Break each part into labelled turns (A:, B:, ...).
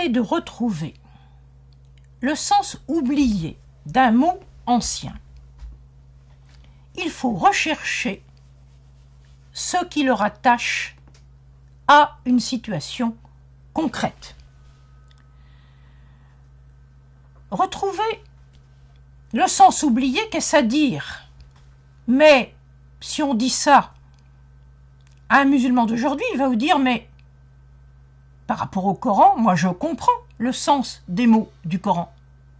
A: essayez de retrouver le sens oublié d'un mot ancien, il faut rechercher ce qui le rattache à une situation concrète. Retrouver le sens oublié, qu'est-ce à dire? Mais si on dit ça à un musulman d'aujourd'hui, il va vous dire, mais par rapport au Coran, moi je comprends le sens des mots du Coran.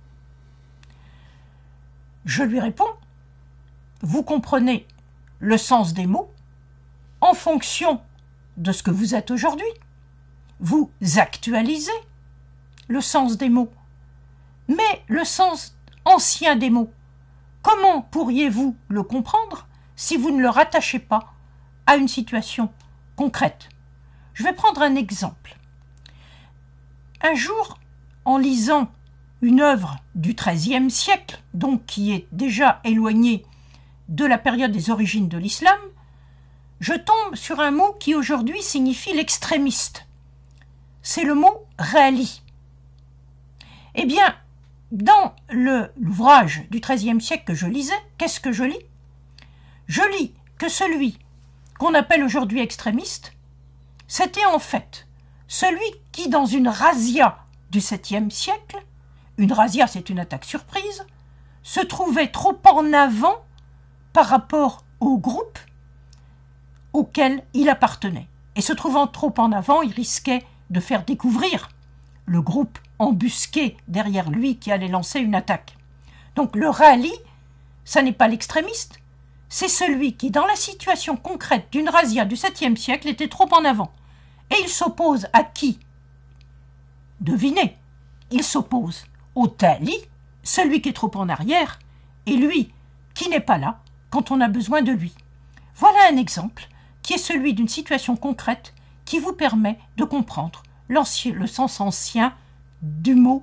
A: Je lui réponds, vous comprenez le sens des mots en fonction de ce que vous êtes aujourd'hui. Vous actualisez le sens des mots. Mais le sens ancien des mots, comment pourriez-vous le comprendre si vous ne le rattachez pas à une situation concrète? Je vais prendre un exemple. Un jour, en lisant une œuvre du XIIIe siècle, donc qui est déjà éloignée de la période des origines de l'islam, je tombe sur un mot qui aujourd'hui signifie l'extrémiste. C'est le mot « râli ». Eh bien, dans l'ouvrage du XIIIe siècle que je lisais, qu'est-ce que je lis? Je lis que celui qu'on appelle aujourd'hui extrémiste, c'était en fait celui qui, dans une razzia du 7e siècle, une razzia c'est une attaque surprise, se trouvait trop en avant par rapport au groupe auquel il appartenait. Et se trouvant trop en avant, il risquait de faire découvrir le groupe embusqué derrière lui qui allait lancer une attaque. Donc le rallye, ça n'est pas l'extrémiste, c'est celui qui, dans la situation concrète d'une razzia du 7e siècle, était trop en avant. Et il s'oppose à qui? Devinez, il s'oppose au tali, celui qui est trop en arrière, et lui qui n'est pas là quand on a besoin de lui. Voilà un exemple qui est celui d'une situation concrète qui vous permet de comprendre le sens ancien du mot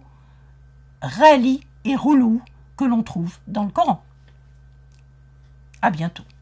A: rali et roulou que l'on trouve dans le Coran. À bientôt.